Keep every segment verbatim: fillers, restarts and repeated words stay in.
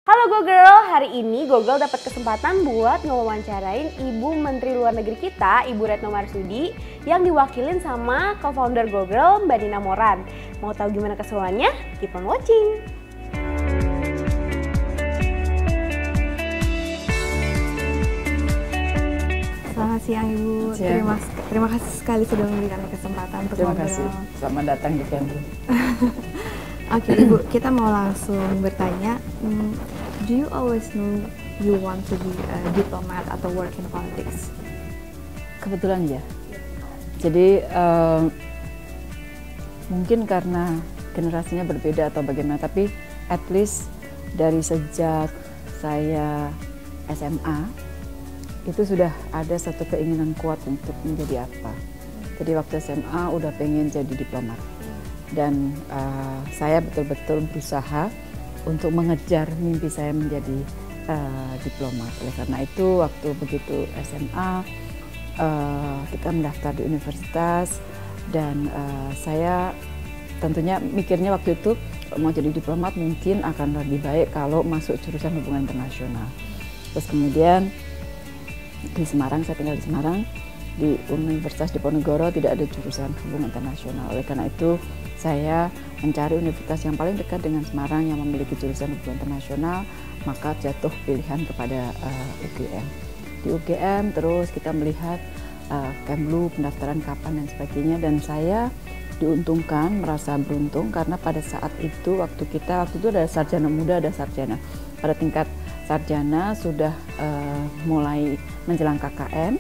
Halo GoGirl, hari ini GoGirl dapat kesempatan buat ngewawancarain Ibu Menteri Luar Negeri kita, Ibu Retno Marsudi, yang diwakilin sama co-founder GoGirl, Mbak Nina Moran. Mau tahu gimana keseruannya? Keep on watching! Selamat siang Ibu, siang. Terima, terima kasih sekali sudah memberikan kesempatan untuk Terima ngobrol. kasih, selamat datang di Kemlu. Oke Ibu, kita mau langsung bertanya, hmm, do you always know you want to be a diplomat atau work in politics? Kebetulan ya. Jadi um, mungkin karena generasinya berbeda atau bagaimana, tapi at least dari sejak saya S M A itu sudah ada satu keinginan kuat untuk menjadi apa. Jadi waktu S M A udah pengen jadi diplomat. Dan uh, saya betul-betul berusaha untuk mengejar mimpi saya menjadi uh, diplomat. Oleh karena itu waktu begitu S M A uh, kita mendaftar di universitas dan uh, saya tentunya mikirnya waktu itu mau jadi diplomat mungkin akan lebih baik kalau masuk jurusan hubungan internasional. Terus kemudian di Semarang, saya tinggal di Semarang, di Universitas Diponegoro tidak ada jurusan hubungan internasional. Oleh karena itu saya mencari universitas yang paling dekat dengan Semarang yang memiliki jurusan hubungan internasional, maka jatuh pilihan kepada uh, U G M. Di U G M terus kita melihat uh, Kemlu, pendaftaran kapan dan sebagainya, dan saya diuntungkan, merasa beruntung karena pada saat itu waktu kita waktu itu ada sarjana muda, ada sarjana pada tingkat sarjana sudah uh, mulai menjelang K K M.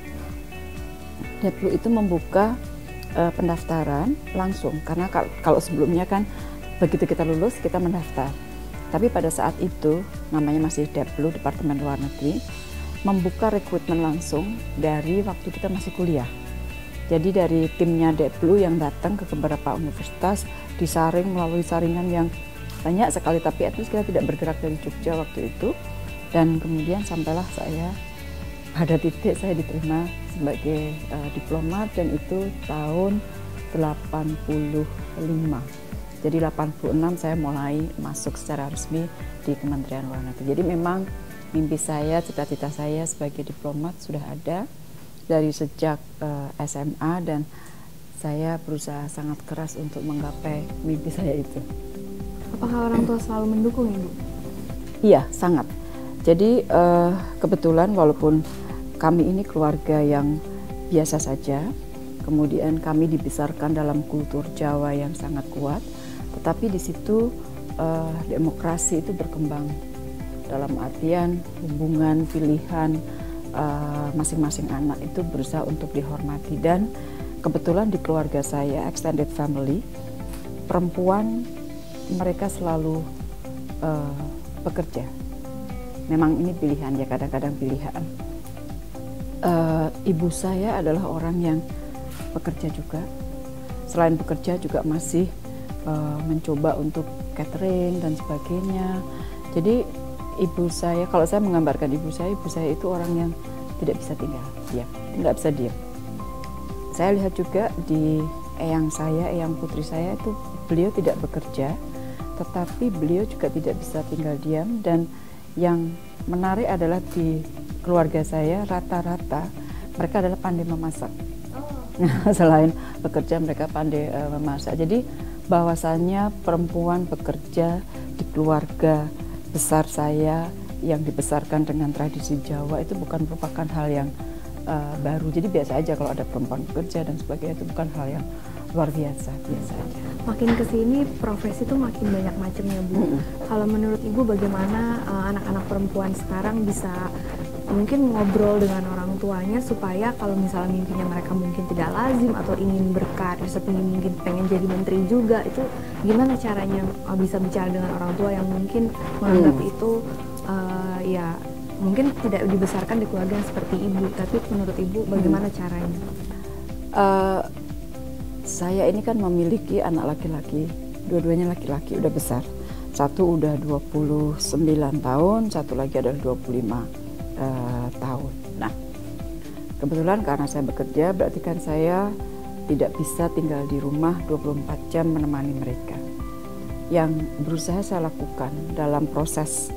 Deplu itu membuka uh, pendaftaran langsung karena kalau sebelumnya kan begitu kita lulus kita mendaftar, tapi pada saat itu namanya masih Deplu, Departemen Luar Negeri, membuka rekrutmen langsung dari waktu kita masih kuliah. Jadi dari timnya Deplu yang datang ke beberapa universitas disaring melalui saringan yang banyak sekali, tapi at least kita tidak bergerak dari Jogja waktu itu, dan kemudian sampailah saya pada titik saya diterima sebagai uh, diplomat, dan itu tahun delapan puluh lima. Jadi delapan puluh enam saya mulai masuk secara resmi di Kementerian Luar Negeri. Jadi memang mimpi saya, cita-cita saya sebagai diplomat sudah ada dari sejak uh, S M A, dan saya berusaha sangat keras untuk menggapai mimpi saya itu. Apakah orang tua selalu mendukung Ibu? Iya, sangat. Jadi uh, kebetulan walaupun kami ini keluarga yang biasa saja, kemudian kami dibesarkan dalam kultur Jawa yang sangat kuat, tetapi di situ uh, demokrasi itu berkembang dalam artian hubungan, pilihan uh, masing-masing anak itu berusaha untuk dihormati. Dan kebetulan di keluarga saya, extended family, perempuan mereka selalu uh, bekerja. Memang ini pilihan ya, kadang-kadang pilihan. Uh, ibu saya adalah orang yang bekerja juga. Selain bekerja juga masih uh, mencoba untuk catering dan sebagainya. Jadi ibu saya, kalau saya menggambarkan ibu saya, ibu saya itu orang yang tidak bisa tinggal diam, tidak bisa diam. Saya lihat juga di eyang saya, eyang putri saya itu beliau tidak bekerja, tetapi beliau juga tidak bisa tinggal diam. Dan yang menarik adalah di keluarga saya rata-rata mereka adalah pandai memasak. Oh. Selain bekerja mereka pandai uh, memasak. Jadi bahwasannya perempuan bekerja di keluarga besar saya yang dibesarkan dengan tradisi Jawa itu bukan merupakan hal yang uh, baru. Jadi biasa aja kalau ada perempuan bekerja dan sebagainya, itu bukan hal yang luar biasa, biasa aja. Makin kesini profesi itu makin banyak macamnya Bu. Mm-hmm. Kalau menurut Ibu bagaimana uh, anak-anak perempuan sekarang bisa mungkin ngobrol dengan orang tuanya supaya kalau misalnya mimpinya mereka mungkin tidak lazim atau ingin berkarir seperti mungkin pengen jadi menteri juga, itu gimana caranya uh, bisa bicara dengan orang tua yang mungkin menganggap hmm. itu uh, ya mungkin tidak dibesarkan di keluarga yang seperti Ibu, tapi menurut Ibu bagaimana hmm. caranya? Uh, saya ini kan memiliki anak laki-laki, dua-duanya laki-laki, udah besar. Satu udah dua puluh sembilan tahun, satu lagi adalah dua puluh lima uh, tahun. Nah, kebetulan karena saya bekerja, berarti kan saya tidak bisa tinggal di rumah dua puluh empat jam menemani mereka. Yang berusaha saya lakukan dalam proses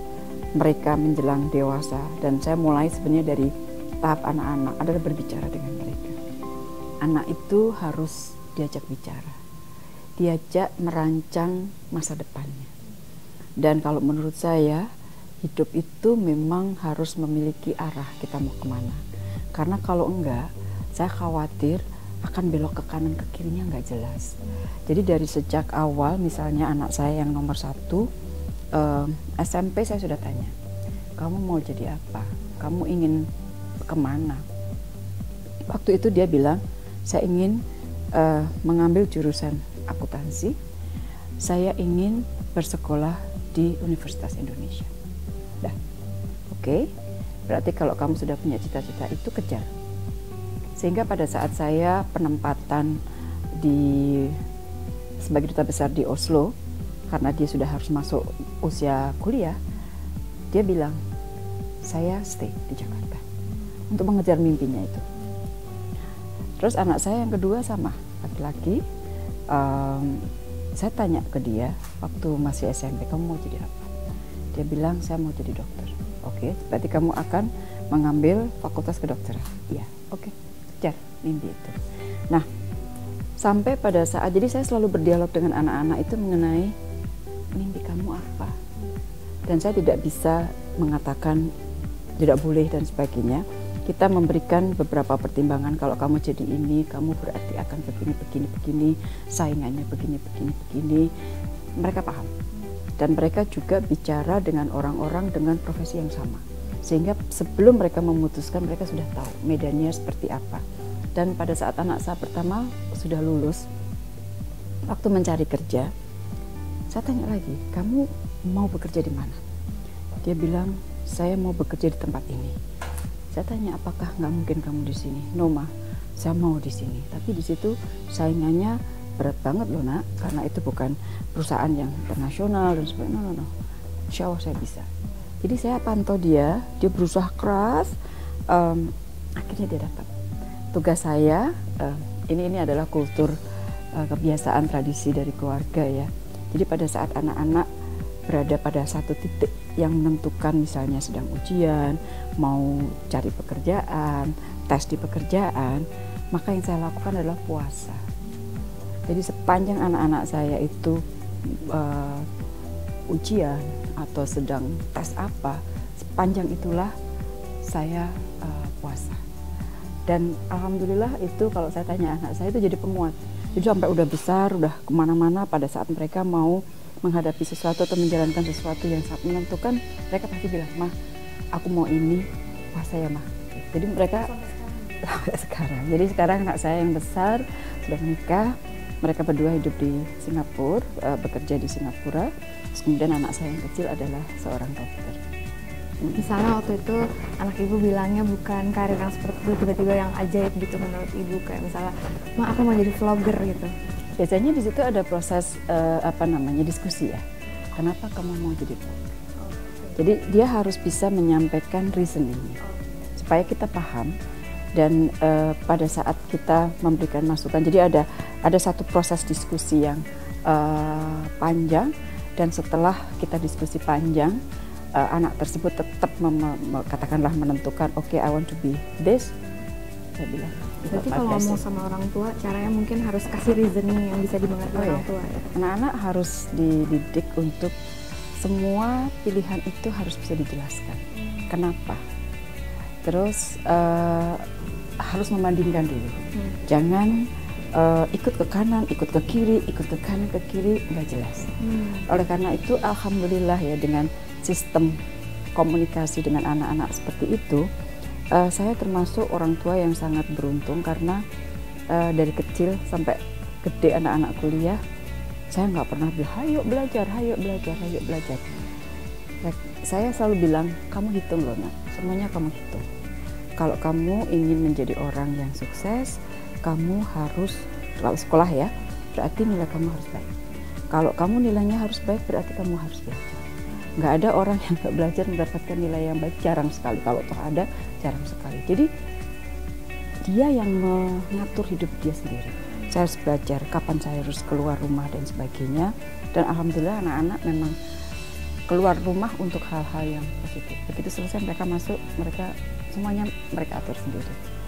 mereka menjelang dewasa, dan saya mulai sebenarnya dari tahap anak-anak adalah berbicara dengan mereka. Anak itu harus diajak bicara, diajak merancang masa depannya. Dan kalau menurut saya, hidup itu memang harus memiliki arah kita mau kemana. Karena kalau enggak, saya khawatir akan belok ke kanan ke kirinya nggak jelas. Jadi dari sejak awal, misalnya anak saya yang nomor satu, eh, S M P saya sudah tanya, kamu mau jadi apa? Kamu ingin kemana? Waktu itu dia bilang, saya ingin eh, mengambil jurusan akuntansi, saya ingin bersekolah di Universitas Indonesia. Dah, oke. Okay. Berarti kalau kamu sudah punya cita-cita itu, kejar. Sehingga pada saat saya penempatan di sebagai duta besar di Oslo, karena dia sudah harus masuk usia kuliah, dia bilang, saya stay di Jakarta untuk mengejar mimpinya itu. Terus anak saya yang kedua sama, laki-laki. Um, saya tanya ke dia waktu masih S M P, kamu mau jadi apa? Dia bilang, saya mau jadi dokter. Oke, okay, berarti kamu akan mengambil fakultas kedokteran. Iya, oke, okay. Kejar mimpi itu. Nah, sampai pada saat, jadi saya selalu berdialog dengan anak-anak itu mengenai mimpi kamu apa. Dan saya tidak bisa mengatakan tidak boleh dan sebagainya. Kita memberikan beberapa pertimbangan, kalau kamu jadi ini, kamu berarti akan begini, begini, begini, saingannya begini, begini, begini. Mereka paham. Dan mereka juga bicara dengan orang-orang dengan profesi yang sama. Sehingga sebelum mereka memutuskan, mereka sudah tahu medannya seperti apa. Dan pada saat anak saya pertama sudah lulus, waktu mencari kerja, saya tanya lagi, kamu mau bekerja di mana? Dia bilang, saya mau bekerja di tempat ini. Saya tanya, apakah nggak mungkin kamu di sini? No ma, saya mau di sini. Tapi di situ saingannya berat banget loh nak, karena itu bukan perusahaan yang internasional dan sebagainya. No, no, no. Insya Allah saya bisa. Jadi saya pantau dia, dia berusaha keras, um, akhirnya dia dapat. Tugas saya, uh, ini ini adalah kultur uh, kebiasaan tradisi dari keluarga ya. Jadi pada saat anak-anak berada pada satu titik yang menentukan, misalnya sedang ujian, mau cari pekerjaan, tes di pekerjaan, maka yang saya lakukan adalah puasa. Jadi sepanjang anak-anak saya itu uh, ujian atau sedang tes apa, sepanjang itulah saya uh, puasa. Dan alhamdulillah itu kalau saya tanya anak saya itu jadi penguat. Jadi sampai udah besar, udah kemana-mana, pada saat mereka mau menghadapi sesuatu atau menjalankan sesuatu yang sangat menentukan, mereka pasti bilang, mah aku mau ini, puasa ya mah. Jadi mereka sampai sekarang. Jadi sekarang anak saya yang besar sudah menikah, mereka berdua hidup di Singapura, uh, bekerja di Singapura. Terus kemudian anak saya yang kecil adalah seorang dokter. Misalnya waktu itu anak ibu bilangnya bukan karir yang seperti itu, tiba-tiba yang ajaib gitu menurut ibu, kayak misalnya, ma aku mau jadi vlogger gitu. Biasanya di situ ada proses uh, apa namanya diskusi ya. Kenapa kamu mau jadi vlogger? Jadi dia harus bisa menyampaikan reasoningnya supaya kita paham. Dan uh, pada saat kita memberikan masukan, jadi ada ada satu proses diskusi yang uh, panjang, dan setelah kita diskusi panjang, uh, anak tersebut tetap mem mem katakanlah menentukan, oke, okay, I want to be this. Saya bilang. Berarti kalau ngomong sama orang tua, caranya mungkin harus kasih reasoning yang bisa dimengerti oh, orang ya. tua. Ya? Anak-anak harus dididik untuk semua pilihan itu harus bisa dijelaskan. Hmm. Kenapa? Terus uh, harus membandingkan dulu. Hmm. Jangan uh, ikut ke kanan, ikut ke kiri, ikut ke kanan, ke kiri, nggak jelas. Hmm. Oleh karena itu, alhamdulillah ya, dengan sistem komunikasi dengan anak-anak seperti itu, uh, saya termasuk orang tua yang sangat beruntung karena uh, dari kecil sampai gede anak-anak kuliah, saya nggak pernah bilang, hayo belajar, hayo belajar, hayo belajar. Saya selalu bilang, kamu hitung loh nak, semuanya kamu hitung. Kalau kamu ingin menjadi orang yang sukses, kamu harus, kalau sekolah ya, berarti nilai kamu harus baik. Kalau kamu nilainya harus baik, berarti kamu harus belajar. Nggak ada orang yang nggak belajar mendapatkan nilai yang baik, jarang sekali. Kalau toh ada, jarang sekali. Jadi dia yang mengatur hidup dia sendiri. Saya harus belajar kapan saya harus keluar rumah dan sebagainya. Dan alhamdulillah anak-anak memang keluar rumah untuk hal-hal yang positif. Begitu selesai mereka masuk, mereka semuanya mereka atur sendiri.